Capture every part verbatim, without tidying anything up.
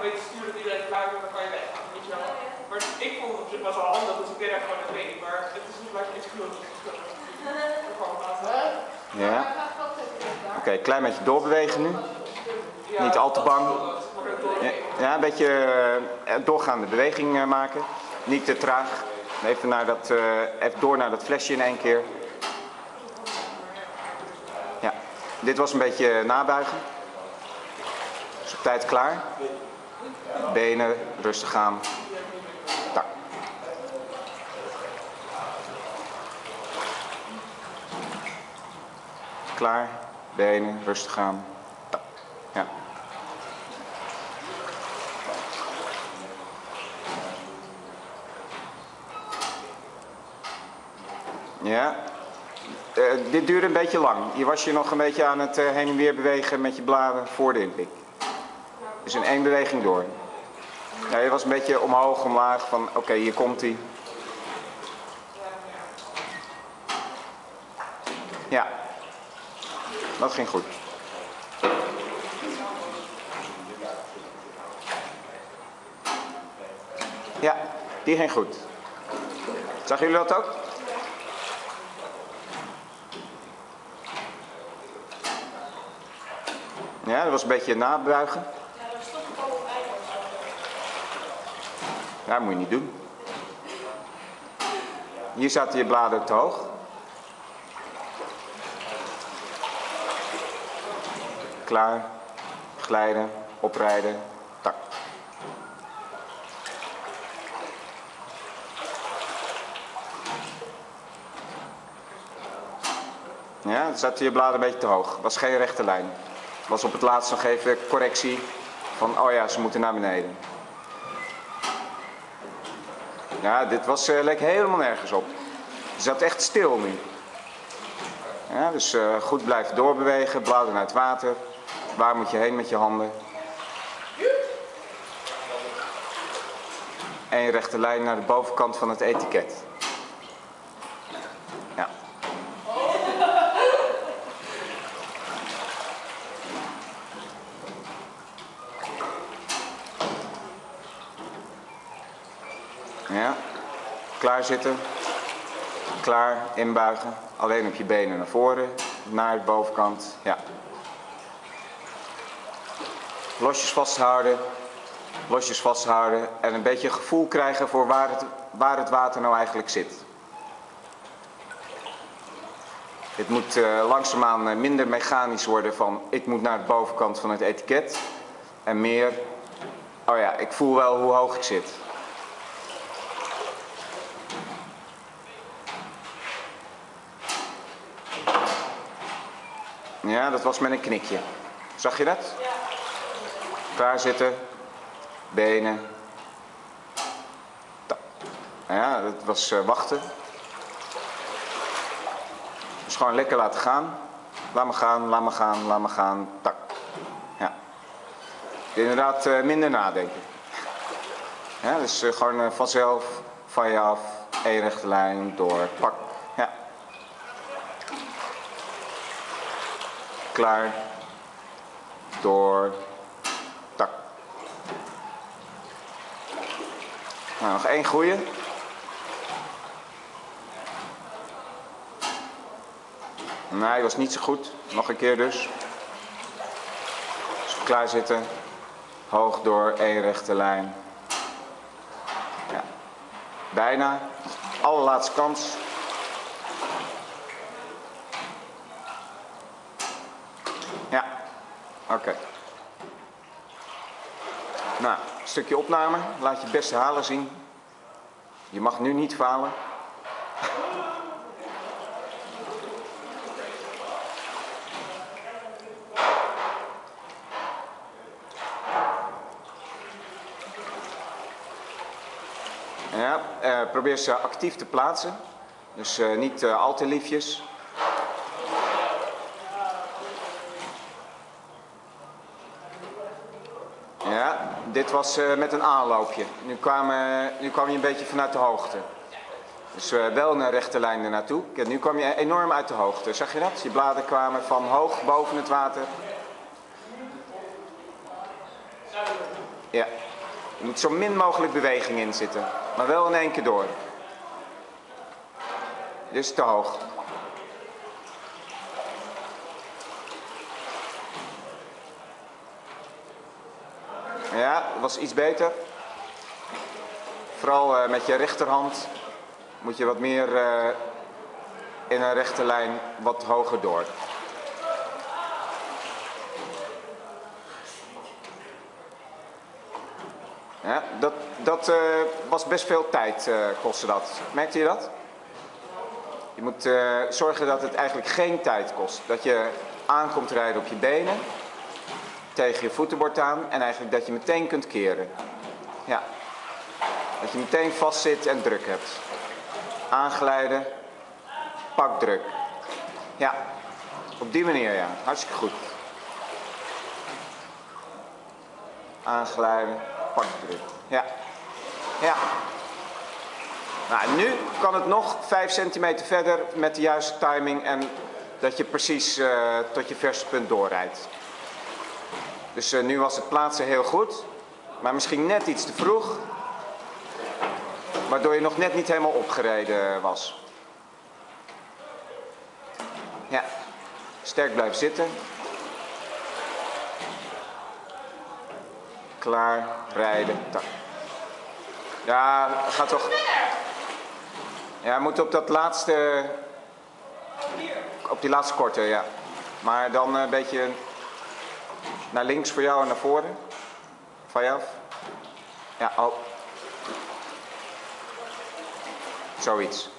weet te sturen dat iedereen klaar is, dan kan je weg. Weet je wel. Maar ik vond het op zich best wel handig, dus ik deed daar gewoon een training. Maar het is niet gelijk iets groot. Ja. Oké, okay, klein beetje doorbewegen nu. Ja, niet al te bang. Ja, ja, een beetje uh, doorgaande beweging uh, maken. Niet te traag. Even, naar dat, uh, even door naar dat flesje in één keer. Ja, dit was een beetje nabuigen. Dus op tijd klaar. Benen rustig aan. Tak. Klaar. Benen rustig aan. Tak. Ja. Ja. Uh, dit duurde een beetje lang. Je was je nog een beetje aan het uh, heen en weer bewegen met je bladen voor de inpik. Dus in één beweging door. Ja, je was een beetje omhoog, omlaag, van oké, okay, hier komt hij. Ja, dat ging goed. Ja, die ging goed. Zagen jullie dat ook? Ja, dat was een beetje nabuigen. Ja, dat moet je niet doen. Hier zaten je bladen te hoog. Klaar. Glijden. Oprijden. Tak. Ja, dan zaten je bladen een beetje te hoog. Was geen rechte lijn. Was op het laatst nog even correctie van, oh ja, ze moeten naar beneden. Ja, dit was, uh, leek helemaal nergens op. Je zat echt stil nu. Ja, dus uh, goed blijven doorbewegen, bladen naar het water. Waar moet je heen met je handen? Eén rechte lijn naar de bovenkant van het etiket. Ja. Ja, klaar zitten, klaar, inbuigen, alleen op je benen naar voren, naar de bovenkant, ja. Losjes vasthouden, losjes vasthouden en een beetje gevoel krijgen voor waar het, waar het water nou eigenlijk zit. Dit moet uh, langzaamaan uh, minder mechanisch worden van ik moet naar de bovenkant van het etiket en meer, oh ja, ik voel wel hoe hoog ik zit. Ja, dat was met een knikje. Zag je dat? Ja. Klaar zitten. Benen. Ja, dat was uh, wachten. Dus gewoon lekker laten gaan. Laat me gaan, laat me gaan, laat me gaan. Tak. Ja. Inderdaad uh, minder nadenken. Ja, dus uh, gewoon uh, vanzelf, van je af, één rechte lijn, door, pak. Ja. Klaar, door, tak. Nou, nog één goeie. Nee, hij was niet zo goed. Nog een keer dus. Dus klaar zitten. Hoog door, één rechte lijn. Ja. Bijna. Allerlaatste kans. Ja, oké. Okay. Nou, een stukje opname. Laat je beste halen zien. Je mag nu niet falen. Ja, uh, probeer ze actief te plaatsen. Dus uh, niet uh, al te liefjes. Ja, dit was uh, met een aanloopje. Nu kwam, uh, nu kwam je een beetje vanuit de hoogte. Dus uh, wel een rechte lijn er naartoe. Kijk, nu kwam je enorm uit de hoogte. Zag je dat? Je bladen kwamen van hoog boven het water. Ja. Er moet zo min mogelijk beweging in zitten. Maar wel in één keer door. Dit is te hoog. Ja, dat was iets beter. Vooral uh, met je rechterhand moet je wat meer uh, in een rechte lijn wat hoger door. Ja, dat dat uh, was best veel tijd, uh, kostte dat. Merkte je dat? Je moet uh, zorgen dat het eigenlijk geen tijd kost. Dat je aankomt rijden op je benen, tegen je voetenbord aan en eigenlijk dat je meteen kunt keren. Ja. Dat je meteen vast zit en druk hebt. Aanglijden, pak druk. Ja, op die manier ja, hartstikke goed. Aanglijden, pak druk. Ja, ja. Nou, nu kan het nog vijf centimeter verder met de juiste timing en dat je precies uh, tot je verste punt doorrijdt. Dus uh, nu was het plaatsen heel goed, maar misschien net iets te vroeg, waardoor je nog net niet helemaal opgereden was. Ja, sterk blijven zitten. Klaar, rijden, tak. Ja, gaat toch. Ja, moet op dat laatste, op die laatste korte, ja. Maar dan een beetje naar links voor jou en naar voren. Van je af. Ja, oh. Zoiets.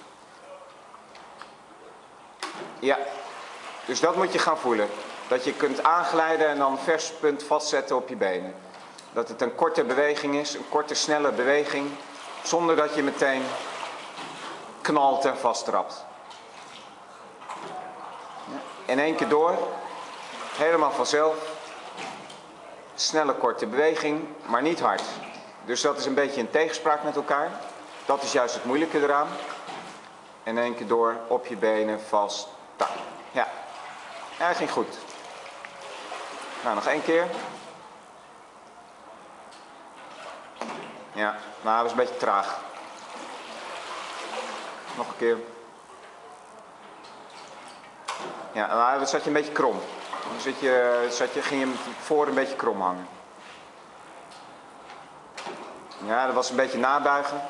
Ja, dus dat moet je gaan voelen. Dat je kunt aanglijden en dan vers punt vastzetten op je benen. Dat het een korte beweging is, een korte snelle beweging, zonder dat je meteen knalt en vasttrapt. Ja, in één keer door, helemaal vanzelf. Snelle korte beweging, maar niet hard. Dus dat is een beetje in tegenspraak met elkaar. Dat is juist het moeilijke eraan. In één keer door, op je benen, vast. Tak. Ja, ja, dat ging goed. Nou, nog één keer. Ja, nou, dat was een beetje traag. Nog een keer. Ja, nou, dan zat je een beetje krom. Dan zit je, zat je, ging je voor een beetje krom hangen. Ja, dat was een beetje nabuigen.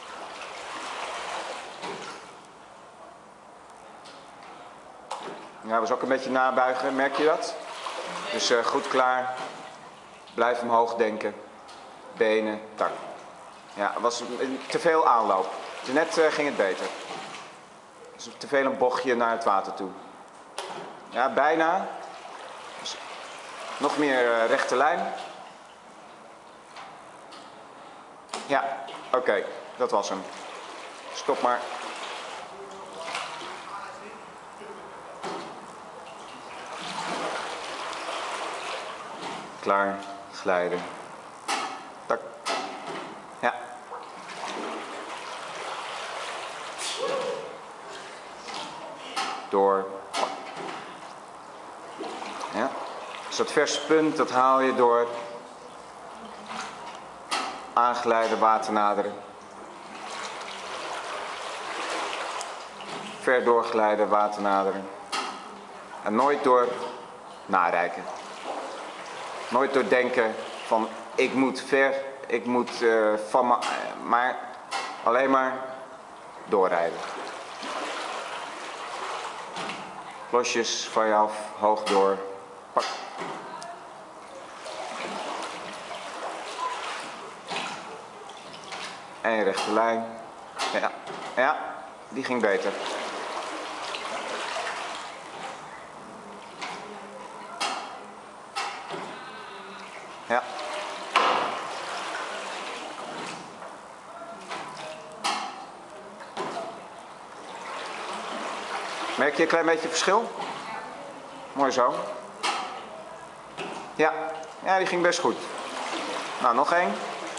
Ja, dat was ook een beetje nabuigen, merk je dat? Dus uh, goed klaar. Blijf omhoog denken. Benen, tak. Ja, het was te veel aanloop. Dus net uh, ging het beter. Dus te veel een bochtje naar het water toe. Ja, bijna. Dus nog meer uh, rechte lijn. Ja, oké. Okay, dat was hem. Stop maar. Klaar, glijden. Tak. Ja. Door. Ja. Dus dat verse punt, dat haal je door aanglijden, water naderen. Ver doorglijden, water naderen. En nooit door nareiken. Nooit door denken van ik moet ver, ik moet uh, van me, maar alleen maar doorrijden. Losjes van je af, hoog door, pak. En rechte lijn. Ja, ja, die ging beter. Ja. Merk je een klein beetje verschil? Mooi zo. Ja, ja, die ging best goed. Nou, nog één.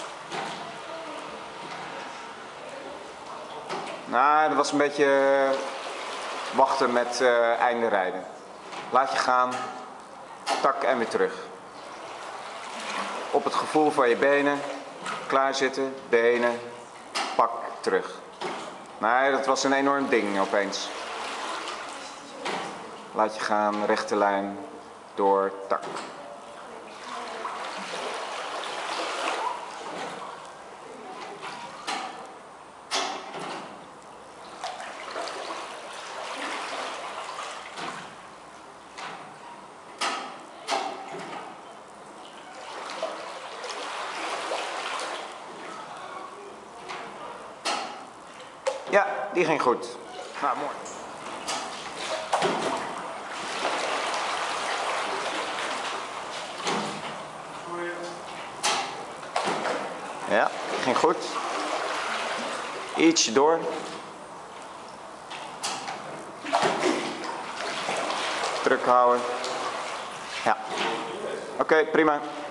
Nou, dat was een beetje wachten met uh, einde rijden. Laat je gaan. Tak en weer terug. op het gevoel van je benen. Klaarzitten, benen, pak, terug. Nee, dat was een enorm ding opeens. Laat je gaan, rechte lijn, door, tak. Ja, die ging goed. Nou, mooi. Ja, ging goed. Ietsje door. Druk houden. Ja. Oké, okay, prima.